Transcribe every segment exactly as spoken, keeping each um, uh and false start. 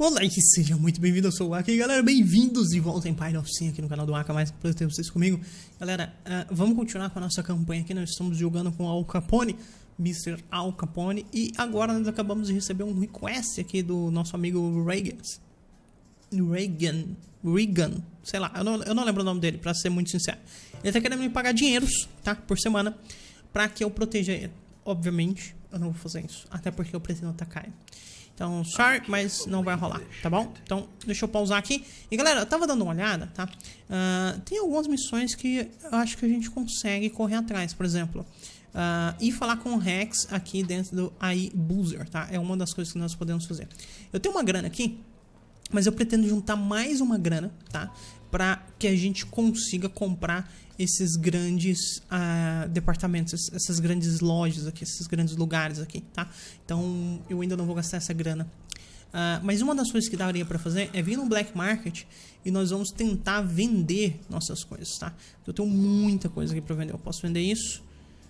Olá e seja muito bem-vindo, eu sou o Aka e galera, bem-vindos de volta em Pyre of Sin aqui no canal do Aka, mais um prazer ter vocês comigo. Galera, uh, vamos continuar com a nossa campanha aqui, nós estamos jogando com Al Capone, mister Al Capone, e agora nós acabamos de receber um request aqui do nosso amigo Reagan. Reagan, Reagan, sei lá, eu não, eu não lembro o nome dele, pra ser muito sincero. Ele tá querendo me pagar dinheiros, tá, por semana, pra que eu proteja ele. Obviamente, eu não vou fazer isso, até porque eu pretendo atacar ele. Então, sorry, mas não vai rolar, tá bom? Então, deixa eu pausar aqui. E galera, eu tava dando uma olhada, tá? Uh, tem algumas missões que eu acho que a gente consegue correr atrás. Por exemplo, uh, ir falar com o Rex aqui dentro do A I Boozer, tá? É uma das coisas que nós podemos fazer. Eu tenho uma grana aqui, mas eu pretendo juntar mais uma grana, tá? Pra que a gente consiga comprar esses grandes uh, departamentos, essas grandes lojas aqui, esses grandes lugares aqui, tá? Então, eu ainda não vou gastar essa grana. Uh, mas uma das coisas que daria pra fazer é vir no Black Market e nós vamos tentar vender nossas coisas, tá? Eu tenho muita coisa aqui pra vender. Eu posso vender isso.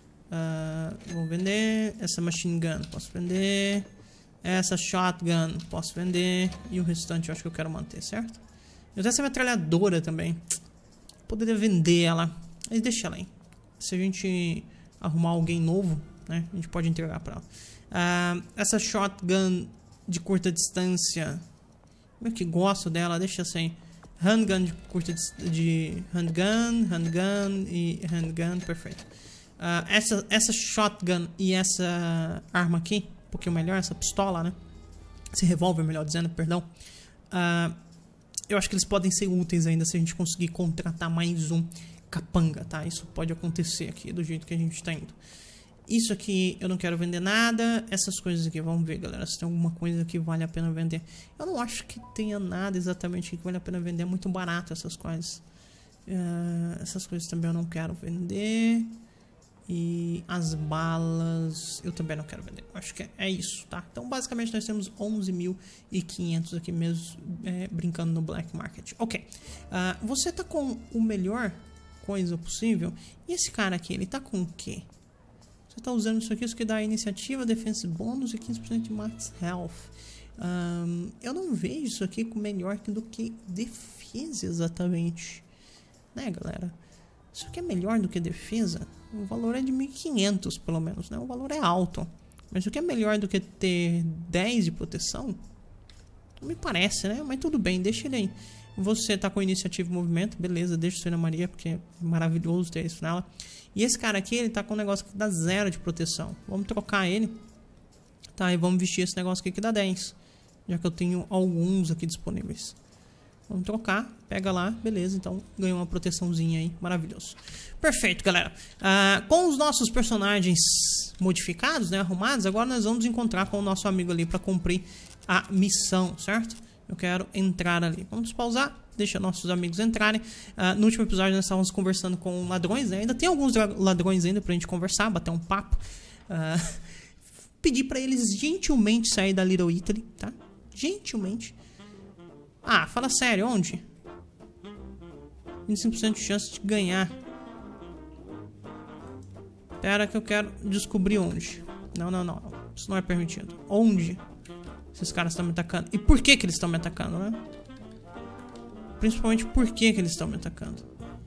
Uh, vou vender essa Machine Gun. Posso vender essa Shotgun. Posso vender. E o restante eu acho que eu quero manter, certo? Eu tenho essa metralhadora também. Poderia vender ela, mas deixa ela aí. Se a gente arrumar alguém novo, né, a gente pode entregar pra ela. Uh, essa shotgun de curta distância, eu que gosto dela, deixa assim. Handgun de curta de handgun, handgun e handgun, perfeito. Uh, essa essa shotgun e essa arma aqui, um pouquinho melhor, essa pistola, né? Esse revólver, melhor dizendo, perdão. Uh, Eu acho que eles podem ser úteis ainda se a gente conseguir contratar mais um capanga, tá? Isso pode acontecer aqui, do jeito que a gente tá indo. Isso aqui eu não quero vender nada. Essas coisas aqui, vamos ver, galera, se tem alguma coisa que vale a pena vender. Eu não acho que tenha nada exatamente que vale a pena vender. É muito barato essas coisas. Uh, essas coisas também eu não quero vender. E as balas eu também não quero vender. Acho que é isso, tá? Então basicamente nós temos onze mil e quinhentos aqui mesmo, é, brincando no Black Market. Ok, uh, você tá com o melhor coisa possível. E esse cara aqui, ele tá com o quê? Você tá usando isso aqui, isso que dá iniciativa, defense bônus e quinze por cento de max health. um, Eu não vejo isso aqui com melhor do que defesa exatamente, né, galera? Isso aqui é melhor do que defesa. O valor é de mil e quinhentos, pelo menos, né? O valor é alto. Mas o que é melhor do que ter dez de proteção? Não me parece, né? Mas tudo bem, deixa ele aí. Você tá com iniciativa e movimento, beleza, deixa o Ana Maria, porque é maravilhoso ter isso nela. E esse cara aqui, ele tá com um negócio que dá zero de proteção. Vamos trocar ele. Tá, e vamos vestir esse negócio aqui que dá dez. Já que eu tenho alguns aqui disponíveis. Vamos trocar, pega lá, beleza, então ganhou uma proteçãozinha aí, maravilhoso. Perfeito, galera. Uh, com os nossos personagens modificados, né, arrumados, agora nós vamos encontrar com o nosso amigo ali para cumprir a missão, certo? Eu quero entrar ali. Vamos pausar, deixa nossos amigos entrarem. Uh, no último episódio nós estávamos conversando com ladrões, né? Ainda tem alguns ladrões ainda pra gente conversar, bater um papo. Uh, pedir para eles gentilmente sair da Little Italy, tá? Gentilmente. Ah, fala sério, onde? vinte e cinco por cento de chance de ganhar. Pera que eu quero descobrir onde. Não, não, não. Isso não é permitido. Onde esses caras estão me atacando? E por que que eles estão me atacando, né? Principalmente por que que eles estão me atacando.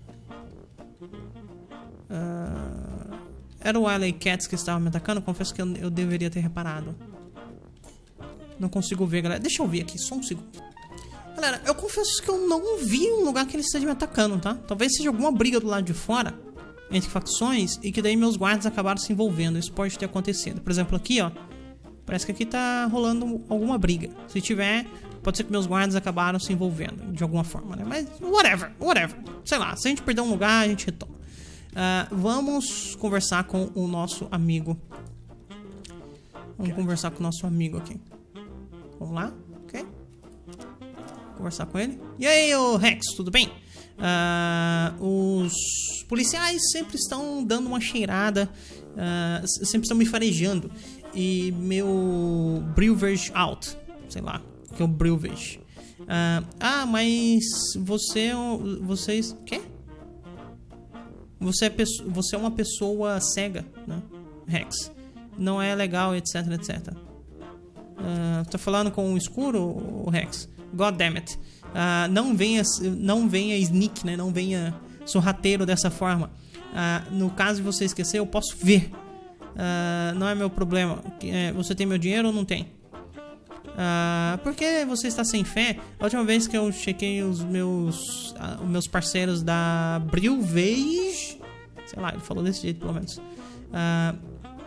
Uh, era o Alley Cats que estavam me atacando? Confesso que eu, eu deveria ter reparado. Não consigo ver, galera. Deixa eu ver aqui, só um segundo. Galera, eu confesso que eu não vi um lugar que eles estejam me atacando, tá? Talvez seja alguma briga do lado de fora entre facções e que daí meus guardas acabaram se envolvendo. Isso pode ter acontecido. Por exemplo, aqui, ó. Parece que aqui tá rolando alguma briga. Se tiver, pode ser que meus guardas acabaram se envolvendo de alguma forma, né? Mas whatever, whatever. Sei lá, se a gente perder um lugar, a gente retoma. Uh, vamos conversar com o nosso amigo. Vamos conversar com o nosso amigo aqui. Vamos lá, ok? Conversar com ele. E aí, ô Rex, tudo bem? Uh, os policiais sempre estão dando uma cheirada, uh, sempre estão me farejando. E meu Brewverge out, sei lá, que é o Brewverge. Uh, ah, mas você, vocês, quê? Você é, você é uma pessoa cega, né, Rex? Não é legal, etc, etcétera. Uh, tá falando com o escuro, Rex? God damn it. Uh, não venha, não venha sneak, né? Não venha sorrateiro dessa forma. Uh, no caso de você esquecer, eu posso ver. Uh, não é meu problema. Uh, você tem meu dinheiro ou não tem? Uh, por que você está sem fé? A última vez que eu chequei os meus, uh, os meus parceiros da Brilveige, sei lá, ele falou desse jeito pelo menos. Uh,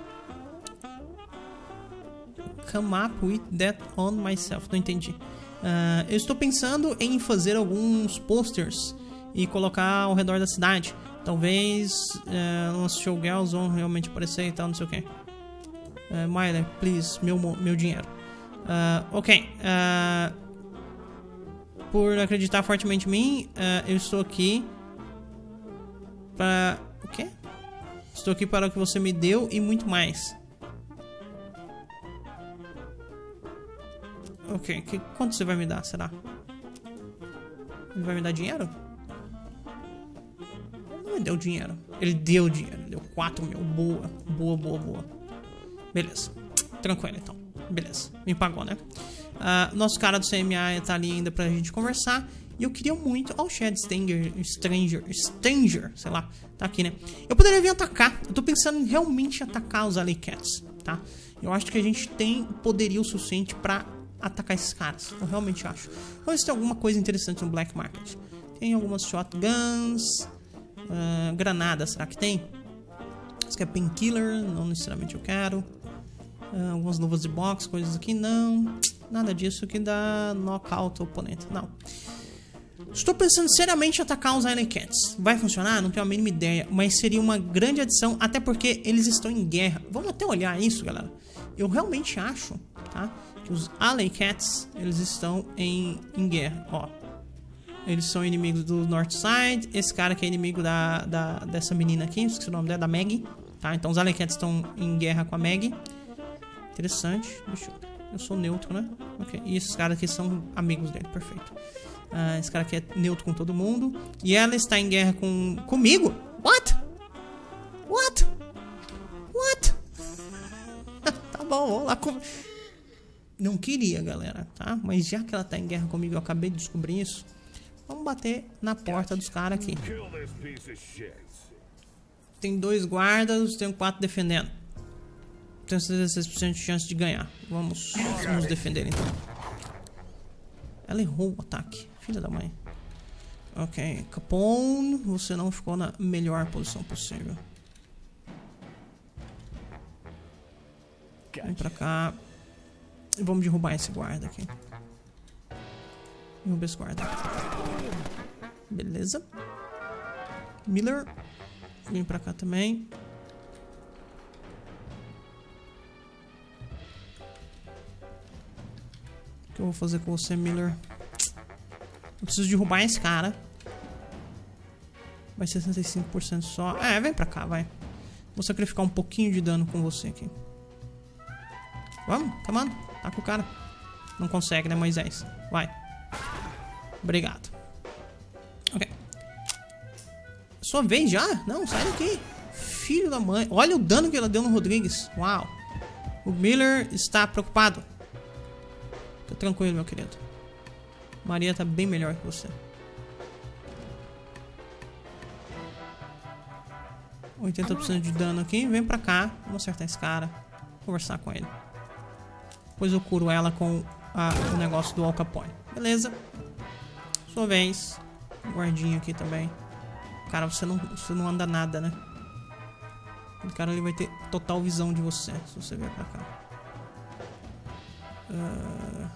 come up with that on myself. Não entendi. Uh, eu estou pensando em fazer alguns posters e colocar ao redor da cidade. Talvez uh, uns showgirls vão realmente aparecer e tal, não sei o que. Uh, Myler, please, meu, meu dinheiro. Uh, ok. Uh, por acreditar fortemente em mim, uh, eu estou aqui para... O quê? Estou aqui para o que você me deu e muito mais. Ok, que, quanto você vai me dar, será? Ele vai me dar dinheiro? Ele não me deu dinheiro. Ele deu dinheiro, ele deu quatro mil. Boa, boa, boa, boa. Beleza, tranquilo então. Beleza, me pagou, né? Uh, nosso cara do C M A tá ali ainda pra gente conversar. E eu queria muito... Ó, o Chad Stranger, Stranger, Stranger, sei lá, tá aqui, né? Eu poderia vir atacar. Eu tô pensando em realmente atacar os Alley Cats, tá? Eu acho que a gente tem poderio suficiente pra atacar esses caras. Eu realmente acho. Vamos ver se tem alguma coisa interessante no Black Market. Tem algumas shotguns. Uh, granadas, será que tem? Isso aqui é painkiller, não necessariamente eu quero. Uh, algumas luvas de boxe, coisas aqui, não. Nada disso que dá knockout ao oponente, não. Estou pensando seriamente em atacar os Alley Cats. Vai funcionar? Não tenho a mínima ideia. Mas seria uma grande adição, até porque eles estão em guerra. Vamos até olhar isso, galera. Eu realmente acho, tá? Que os Alley Cats, eles estão em, em guerra, ó. Eles são inimigos do Northside. Esse cara que é inimigo da, da, dessa menina aqui, não esqueci o nome dela, da Maggie, tá? Então os Alley Cats estão em guerra com a Maggie. Interessante. Deixa eu... eu sou neutro, né? Ok. E esses caras aqui são amigos dele, perfeito. Uh, esse cara aqui é neutro com todo mundo. E ela está em guerra com... comigo? What? What? What? Tá bom, vamos lá. Com... Não queria, galera, tá? Mas já que ela tá em guerra comigo, eu acabei de descobrir isso. Vamos bater na porta dos caras aqui. Tem dois guardas, tem quatro defendendo. Tenho sessenta e seis por cento de chance de ganhar. Vamos, vamos defender então. Ela errou o ataque. Filha da mãe. Ok, Capone, você não ficou na melhor posição possível. Vem pra cá. E vamos derrubar esse guarda aqui. Derruba esse guarda. Beleza. Miller. Vem pra cá também. O que eu vou fazer com você, Miller? Eu preciso derrubar esse cara. Vai ser sessenta e cinco por cento só. É, vem pra cá, vai. Vou sacrificar um pouquinho de dano com você aqui. Vamos, come on. Tá com o cara. Não consegue, né, Moisés? Vai. Obrigado. Ok. Sua vez já? Não, sai daqui. Filho da mãe. Olha o dano que ela deu no Rodrigues. Uau. O Miller está preocupado. Fica tranquilo, meu querido. Maria tá bem melhor que você. oitenta por cento de dano aqui. Vem pra cá. Vamos acertar esse cara. Conversar com ele. Depois eu curo ela com a, o negócio do Al Capone. Beleza. Sua vez. Guardinha aqui também. Cara, você não, você não anda nada, né? O cara ali vai ter total visão de você se você vier pra cá. Uh...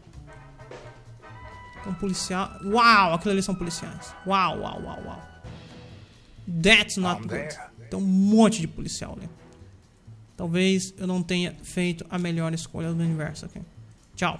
Um policial. Uau, aquilo ali são policiais. Uau, uau, uau, uau. That's not good. Tem um monte de policial ali. Talvez eu não tenha feito a melhor escolha do universo aqui. Tchau.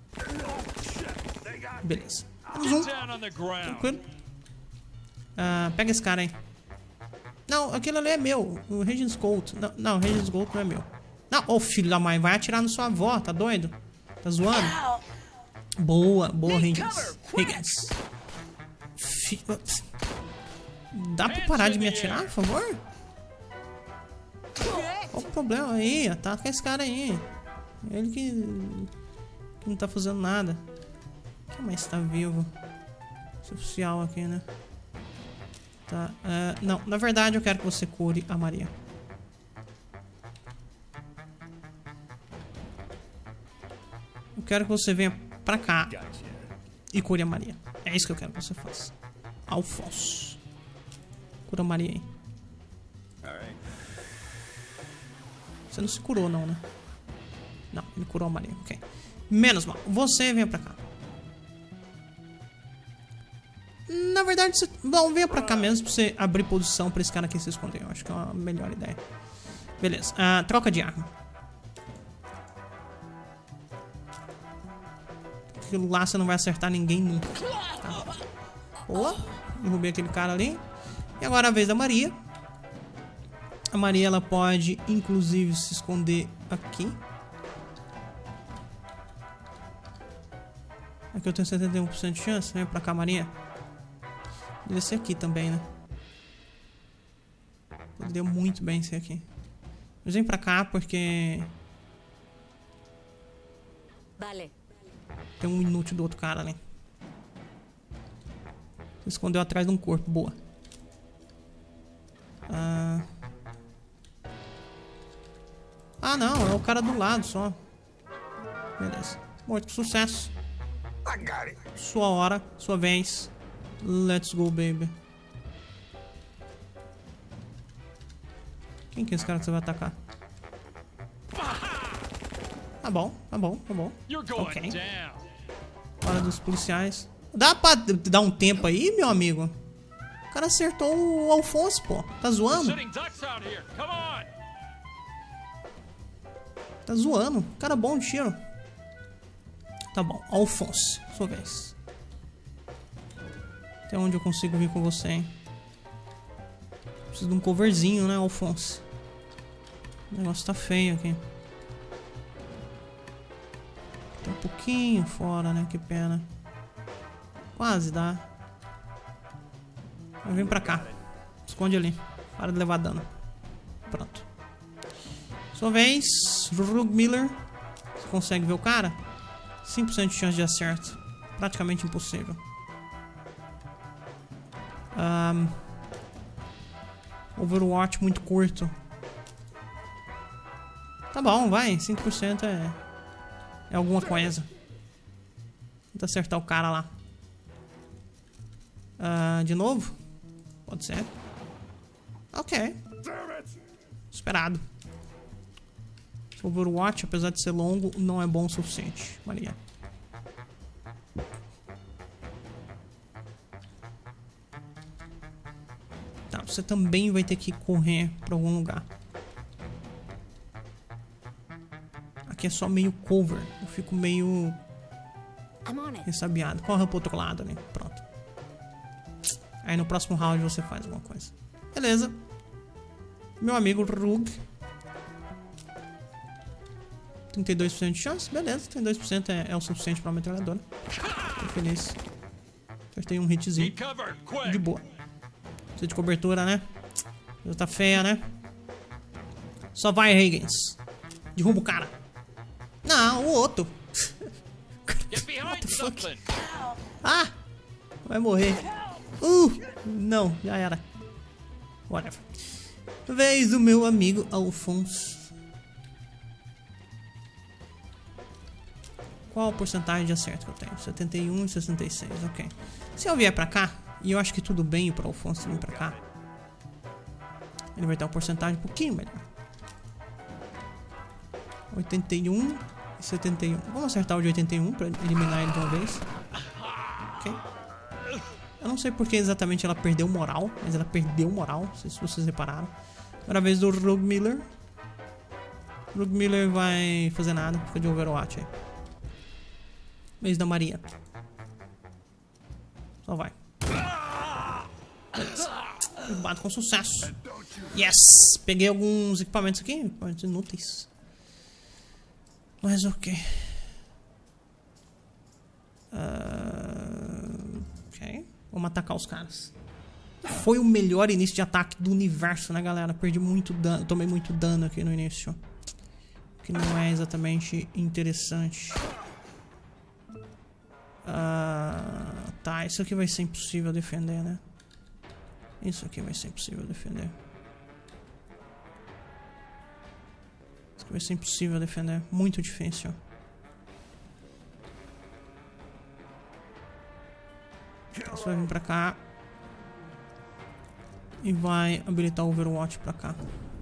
Beleza. Menos um. Tranquilo. Uh, pega esse cara aí. Não, aquele ali é meu. O Regis Gold. Não, não, o Regis Gold não é meu. Não, ô oh, filho da mãe, vai atirar na sua avó, tá doido? Tá zoando? Boa, boa, Higgins. Higgins. Fi... Dá pra parar de me atirar, por favor? Qual o problema aí? Ataca esse cara aí. Ele que, que não tá fazendo nada. Quem mais tá vivo? Esse oficial aqui, né? Tá. Uh, não, na verdade eu quero que você cure a Maria. Eu quero que você venha pra cá e cure a Maria. É isso que eu quero que você faça. Alfonso. Cura a Maria aí. Você não se curou não, né? Não, ele curou a Maria, ok. Menos mal. Você venha pra cá. Na verdade, você... Bom, venha pra cá mesmo pra você abrir posição pra esse cara aqui se esconder. Eu acho que é uma melhor ideia. Beleza. Uh, troca de arma. Aquilo lá você não vai acertar ninguém nunca. Tá. Boa. Derrubei aquele cara ali. E agora é a vez da Maria. A Maria, ela pode, inclusive, se esconder aqui. Aqui eu tenho setenta e um por cento de chance. Vem pra cá, Maria. Poderia ser aqui também, né? Poderia muito bem ser aqui. Mas vem pra cá porque... Vale. Tem um inútil do outro cara ali. Se escondeu atrás de um corpo. Boa. Ah... Ah, não. É o cara do lado só. Beleza. Muito sucesso. Sua hora. Sua vez. Let's go, baby. Quem que é esse cara que você vai atacar? Tá bom, tá bom, tá bom. Ok. Hora dos policiais. Dá pra dar um tempo aí, meu amigo? O cara acertou o Alfonso, pô. Tá zoando? Tá zoando. Cara bom de tiro. Tá bom. Alfonso. Sua vez. Até onde eu consigo vir com você, hein? Preciso de um coverzinho, né, Alfonso? O negócio tá feio aqui. Tá um pouquinho fora, né? Que pena. Quase dá. Mas vem pra cá. Esconde ali. Para de levar dano. Pronto. Sua vez. Rug Miller. Você consegue ver o cara? cinco por cento de chance de acerto. Praticamente impossível. Um, Overwatch muito curto. Tá bom, vai. cinco por cento é... É alguma coisa. Tenta acertar o cara lá. Uh, de novo? Pode ser. Ok. Esperado. Overwatch, apesar de ser longo, não é bom o suficiente. Maria. Tá, você também vai ter que correr pra algum lugar. Aqui é só meio cover. Eu fico meio ressabiado. Corre pro outro lado ali. Pronto. Aí no próximo round você faz alguma coisa. Beleza. Meu amigo Rug. trinta e dois por cento de chance. Beleza. trinta e dois por cento é, é o suficiente pra metralhadora. Tô feliz. Acertei um hitzinho. De boa. Precisa de cobertura, né? Já tá feia, né? Só vai, Higgins. Derruba o cara. Não, o outro. What the fuck? Ah! Vai morrer. Uh! Não, já era. Whatever. Vez do meu amigo Alfonso. Qual a porcentagem de acerto que eu tenho? setenta e um e sessenta e seis, ok. Se eu vier pra cá, e eu acho que tudo bem para o Alfonso vir pra cá, ele vai ter uma porcentagem um pouquinho melhor. oitenta e um e setenta e um. Vamos acertar o de oitenta e um pra eliminar ele de uma vez. Ok. Eu não sei porque exatamente ela perdeu moral, mas ela perdeu moral, não sei se vocês repararam. Agora a vez do Rug Miller. Rug Miller vai fazer nada, fica de Overwatch aí. Vez da Maria. Só vai. Beleza. Derrubado com sucesso. Yes! Peguei alguns equipamentos aqui, equipamentos inúteis. Mas ok. Uh, ok. Vamos atacar os caras. Foi o melhor início de ataque do universo, né, galera? Perdi muito dano. Tomei muito dano aqui no início. que não é exatamente interessante. Uh, tá, isso aqui vai ser impossível defender, né? Isso aqui vai ser impossível defender. Isso aqui vai ser impossível defender. Muito difícil. Você vai vir pra cá. E vai habilitar o Overwatch pra cá.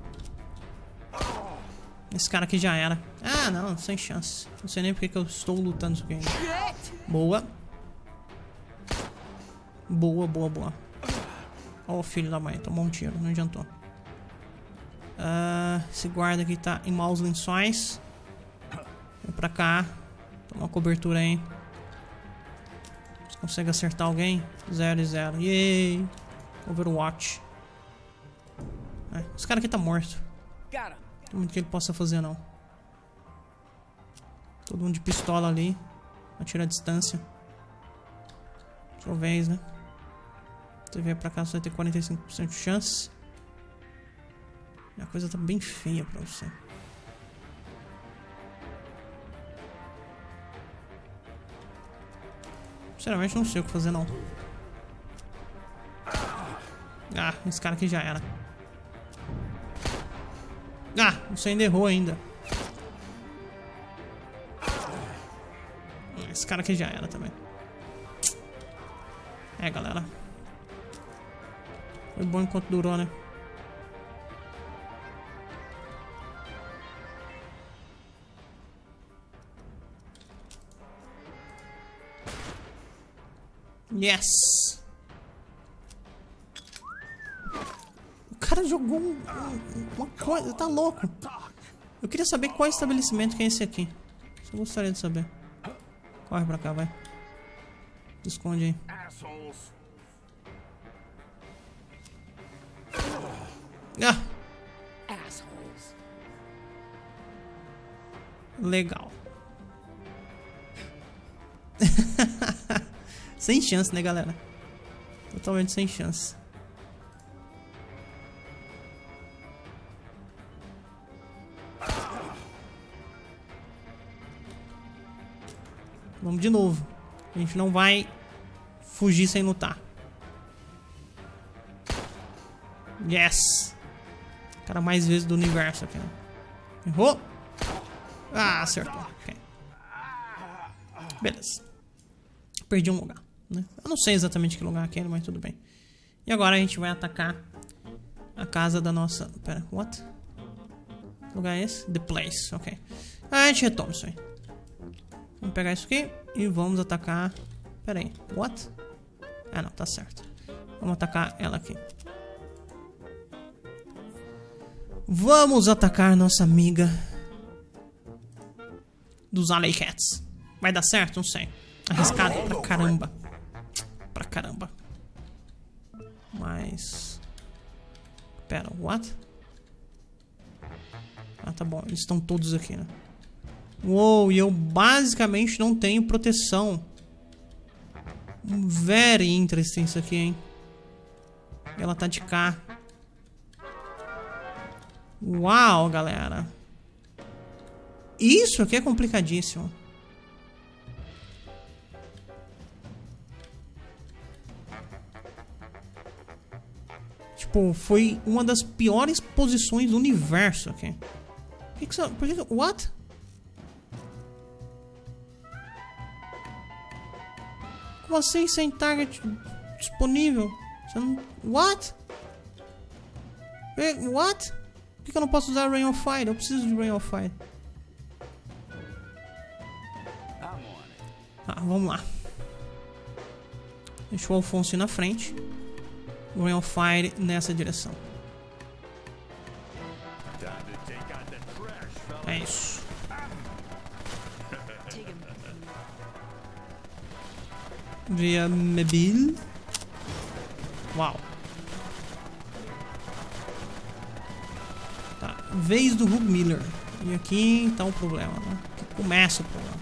Esse cara aqui já era. Ah, não, sem chance. Não sei nem porque que eu estou lutando isso aqui ainda. Boa. Boa, boa, boa. Ó, oh, filho da mãe, tomou um tiro, não adiantou. Uh, esse guarda aqui tá em maus lençóis. Vem pra cá. Toma uma cobertura aí. Você consegue acertar alguém? Zero e zero. Yay! Overwatch. É, esse cara aqui tá morto. Não tem muito que ele possa fazer, não. Todo mundo de pistola ali. Atira a distância. Sua vez, né? Você vier pra cá, você vai ter quarenta e cinco por cento de chance. E a coisa tá bem feia pra você. Sinceramente, não sei o que fazer, não. Ah, esse cara aqui já era. Ah, você ainda errou ainda. Esse cara aqui já era também. É, galera. Foi bom enquanto durou, né? Yes! O cara jogou um, um, uma coisa... Tá louco. Eu queria saber qual estabelecimento que é esse aqui. Só gostaria de saber. Corre pra cá, vai. Se esconde aí. Ah! Legal. Sem chance, né, galera? Totalmente sem chance. Vamos de novo. A gente não vai fugir sem lutar. Yes! Cara mais vezes do universo aqui. Errou? Ah, acertou. Okay. Beleza. Perdi um lugar, né? Eu não sei exatamente que lugar aquele, mas tudo bem. E agora a gente vai atacar a casa da nossa... Pera, what? Que lugar é esse? The Place, ok. A gente retoma isso aí. Vamos pegar isso aqui e vamos atacar... Pera aí, what? Ah, não, tá certo. Vamos atacar ela aqui. Vamos atacar nossa amiga dos Alley Cats. Vai dar certo? Não sei. Arriscado pra caramba. Pra caramba. Mas... Pera, what? Ah, tá bom. Eles estão todos aqui, né? Uou, e eu basicamente não tenho proteção. Very interesting isso aqui, hein? Ela tá de cá. Uau, galera. Isso aqui é complicadíssimo. Tipo, foi uma das piores posições do universo aqui. Por que que você... Por que que... What? Como assim sem target disponível? Você não... What? What? Por que que eu não posso usar Rain of Fire? Eu preciso de Rain of Fire. Ah, vamos lá. Deixa o Alphonse ir na frente. Rain of Fire nessa direção. É isso. Via Mobile. Uau. Tá. Vez do Hugh Miller. E aqui tá o problema, né? Aqui começa o problema.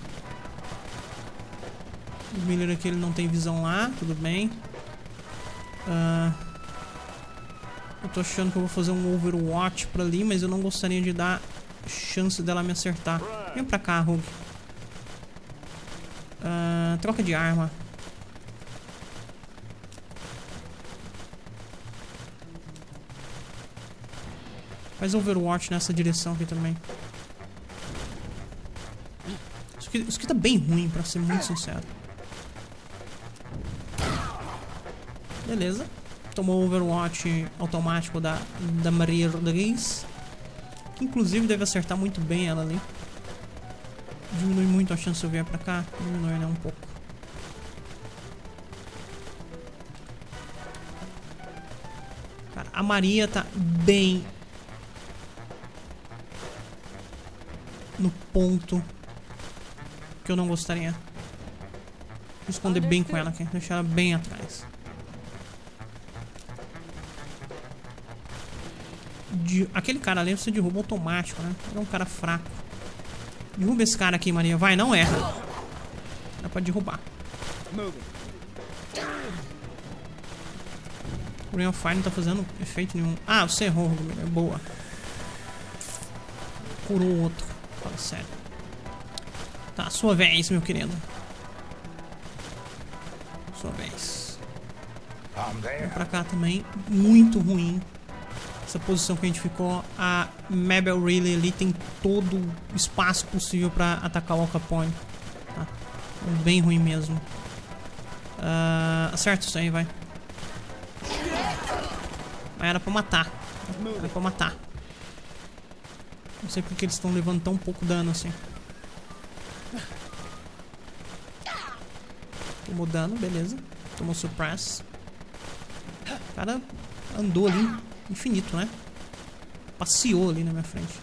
O Miller aqui ele não tem visão lá. Tudo bem. Uh, eu tô achando que eu vou fazer um Overwatch pra ali, mas eu não gostaria de dar chance dela me acertar. Vem pra cá, Rogue. Uh, troca de arma. Faz Overwatch nessa direção aqui também. Isso aqui, isso aqui tá bem ruim, pra ser muito sincero. Beleza. Tomou o Overwatch automático da, da Maria Rodrigues. Que inclusive deve acertar muito bem ela ali. Diminui muito a chance de eu vir pra cá. Diminui, né? Um pouco. Cara, a Maria tá bem no ponto que eu não gostaria. Vou esconder bem com ela aqui. Deixar ela bem atrás. De... Aquele cara ali você derruba automático, né? Ele é um cara fraco. Derruba esse cara aqui, Maria. Vai, não erra. Dá pra derrubar. O Ring of Fire não tá fazendo efeito nenhum. Ah, você errou, é boa. Curou o outro. Fala sério. Tá, sua vez, meu querido. Sua vez. Vem pra cá também. Muito ruim essa posição que a gente ficou. A Mabel Riley ali tem todo o espaço possível pra atacar o Al Capone. Tá? Bem ruim mesmo. Uh, acerta isso aí, vai. Mas era pra matar. Era pra matar. Não sei porque eles estão levando tão pouco dano assim. Tomou dano, beleza. Tomou suppress. O cara andou ali infinito, né? Passeou ali na minha frente.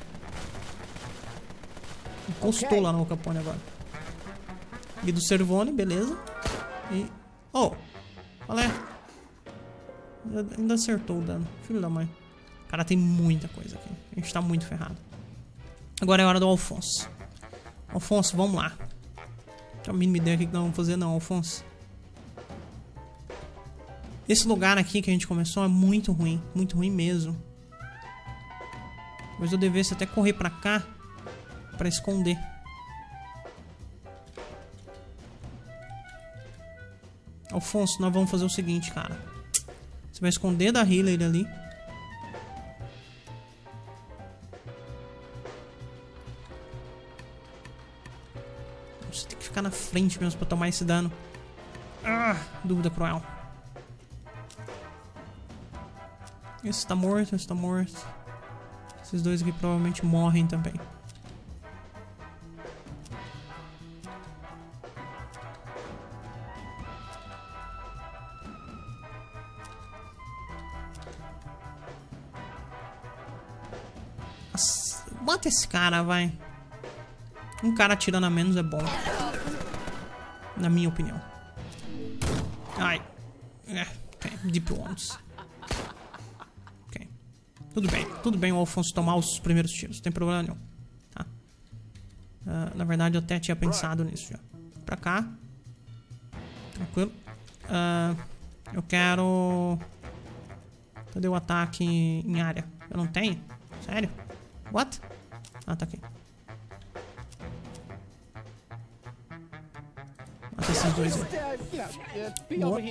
Encostou okay. lá no Al Capone agora. E do Cervone, beleza. E... Oh! Qual é? Ainda acertou o dano. Filho da mãe. Cara, tem muita coisa aqui. A gente tá muito ferrado. Agora é hora do Alphonse. Alphonse, vamos lá. Não tenho a mínima ideia do que nós vamos fazer não, Alphonse. Esse lugar aqui que a gente começou é muito ruim. Muito ruim mesmo. Mas eu devesse até correr pra cá pra esconder. Alphonse, nós vamos fazer o seguinte, cara. Você vai esconder da healer ali. Você tem que ficar na frente mesmo pra tomar esse dano. Ah, dúvida cruel. Esse tá morto, esse tá morto. Esses dois aqui provavelmente morrem também. Mata esse cara, vai. Um cara atirando a menos é bom. Na minha opinião. Ai. É, ok. Deep Wounds. Ok. Tudo bem. Tudo bem o Alphonse tomar os primeiros tiros. Não tem problema nenhum. Tá. Uh, na verdade eu até tinha pensado nisso já. Pra cá. Tranquilo. Uh, eu quero... Cadê o ataque em área? Eu não tenho? Sério? What? Ah, tá aqui. Mata esses dois aí. Boa.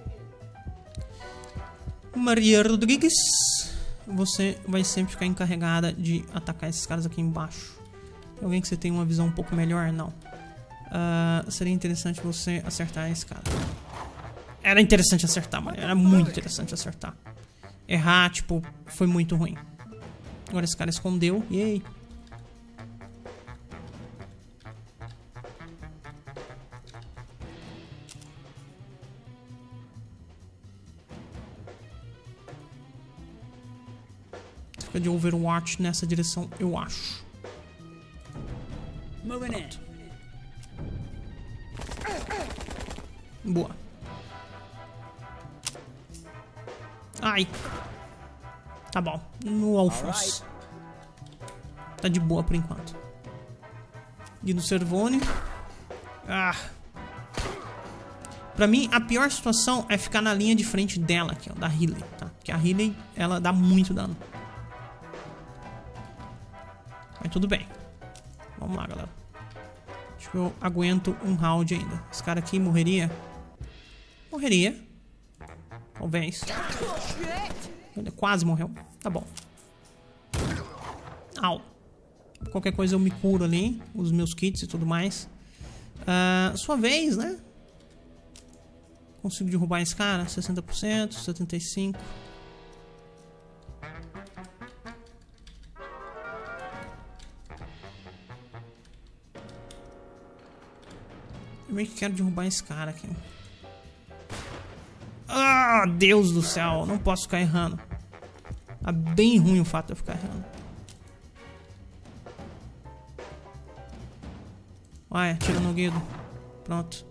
Maria Rodrigues, você vai sempre ficar encarregada de atacar esses caras aqui embaixo. Tem alguém que você tem uma visão um pouco melhor? Não. Uh, seria interessante você acertar esse cara. Era interessante acertar, mano. Era muito interessante acertar. Errar, tipo, foi muito ruim. Agora esse cara escondeu. Yay. Fica de Overwatch nessa direção, eu acho. Pronto. Boa. Ai. Tá bom. No Alphonse. Tá de boa por enquanto. E no Cervone. Ah. Pra mim, a pior situação é ficar na linha de frente dela aqui, ó. Da Riley, tá? Porque a Riley, ela dá muito dano. Mas tudo bem. Vamos lá, galera. Acho que eu aguento um round ainda. Esse cara aqui morreria? Morreria. Talvez. Ele quase morreu. Tá bom. Au. Qualquer coisa eu me curo ali. Os meus kits e tudo mais. Uh, sua vez, né? Consigo derrubar esse cara? sessenta por cento, setenta e cinco por cento. Eu meio que quero derrubar esse cara aqui. Ah, Deus do céu. Não posso ficar errando. Tá bem ruim o fato de eu ficar errando. Vai, atira no Guido. Pronto.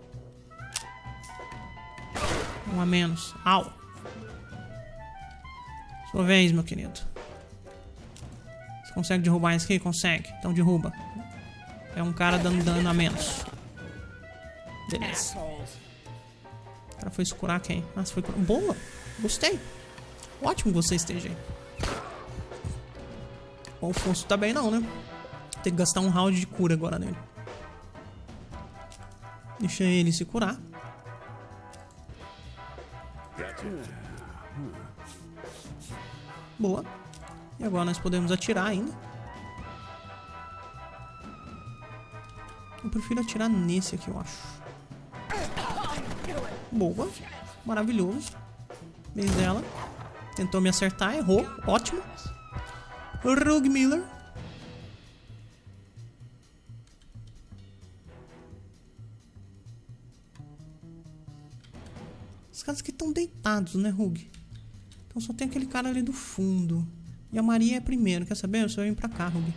Um a menos. Au. Sua vez, meu querido. Você consegue derrubar esse aqui? Consegue. Então derruba. É um cara dando dano a menos. Beleza. O cara foi se curar quem? Ah, você foi curar. Boa. Gostei. Ótimo que você esteja aí. O Alfonso tá bem não, né? Tem que gastar um round de cura agora nele. Deixa ele se curar. Boa. E agora nós podemos atirar ainda. Eu prefiro atirar nesse aqui, eu acho. Boa. Maravilhoso. Vez dela. Tentou me acertar, errou. Ótimo. Rogue Miller. Os caras aqui estão deitados, né, Rogue? Então só tem aquele cara ali do fundo. E a Maria é primeiro. Quer saber? Você vai vir pra cá, Rogue.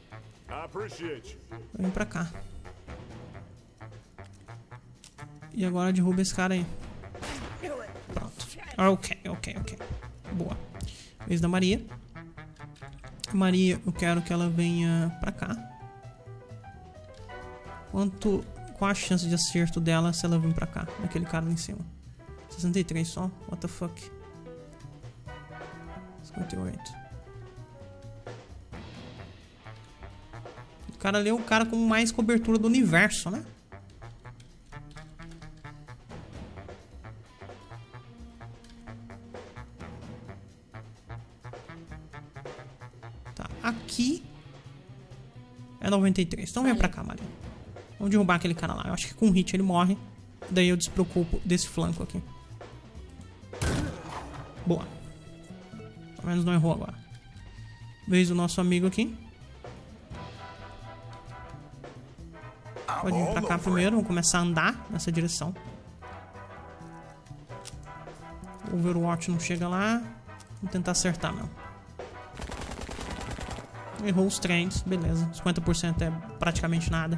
Vai vir pra cá. E agora derruba esse cara aí. Pronto. Ok, ok, ok. Boa. Vez da Maria. Maria, eu quero que ela venha pra cá. Quanto... Qual a chance de acerto dela se ela vir pra cá? Naquele cara ali em cima. sessenta e três só? What the fuck? cinquenta e oito. O cara ali é o cara com mais cobertura do universo, né? Tá, aqui é noventa e três. Então vem pra cá, Maria. Vamos derrubar aquele cara lá. Eu acho que com hit ele morre. Daí eu despreocupo desse flanco aqui. Boa. Pelo menos não errou agora. Vez o nosso amigo aqui. Pode vir pra cá primeiro. Vamos começar a andar nessa direção. O Overwatch não chega lá. Vamos tentar acertar mesmo. Errou os trens. Beleza. cinquenta por cento é praticamente nada.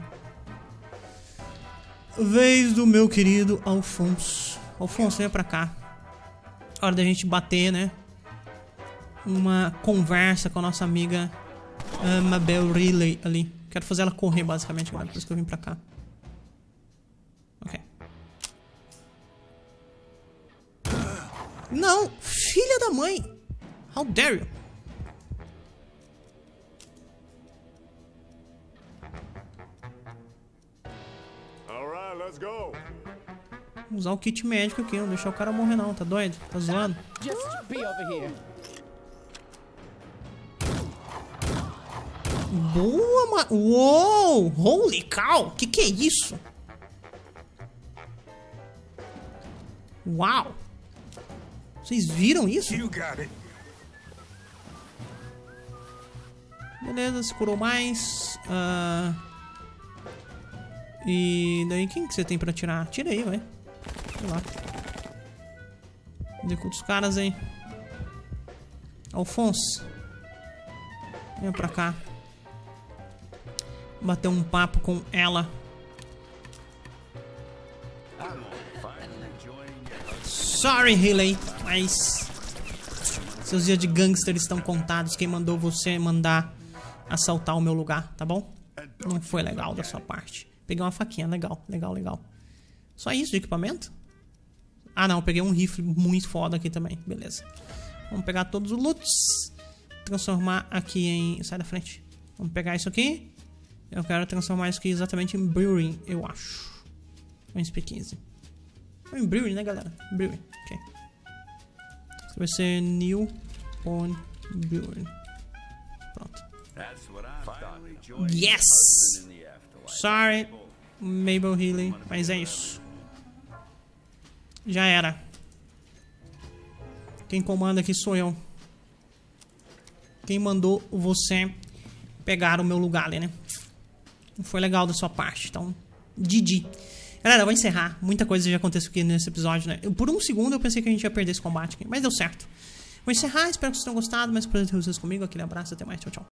Vez do meu querido Alfonso. Alfonso, venha pra cá. Hora da gente bater, né? Uma conversa com a nossa amiga uh, Mabel Riley ali. Quero fazer ela correr, basicamente, galera. Por isso que eu vim pra cá. Ok. Não! Filha da mãe! How dare you! Let's go. Vou usar o kit médico aqui, não deixar o cara morrer não, tá doido? Tá zoando? Just be over here. Boa, mano! Uou! Holy cow! Que que é isso? Uau! Vocês viram isso? You got it. Beleza, se curou mais. Uh... E daí, quem que você tem pra tirar? Tira aí, vai. Sei lá. Executa os caras aí. Alfonso. Vem pra cá. Bater um papo com ela. Sorry, Riley, mas seus dias de gangster estão contados. Quem mandou você mandar assaltar o meu lugar, tá bom? Não foi legal da sua parte. Peguei uma faquinha, legal, legal, legal. Só isso de equipamento? Ah não, peguei um rifle muito foda aqui também, beleza. Vamos pegar todos os loots. Transformar aqui em... Sai da frente. Vamos pegar isso aqui. Eu quero transformar isso aqui exatamente em Brewing, eu acho. Vamos P quinze. Ou em Brewing, né, galera? Brewing, ok. Isso vai ser New on Brewing. Pronto. Yes! Sorry, Mabel Healy, mas é isso. Já era. Quem comanda aqui sou eu. Quem mandou você pegar o meu lugar ali, né? Não foi legal da sua parte, então... G G. Galera, eu vou encerrar. Muita coisa já aconteceu aqui nesse episódio, né? Eu, por um segundo eu pensei que a gente ia perder esse combate aqui, mas deu certo. Vou encerrar, espero que vocês tenham gostado. Mais um prazer ter vocês comigo. Aquele abraço, até mais, tchau, tchau.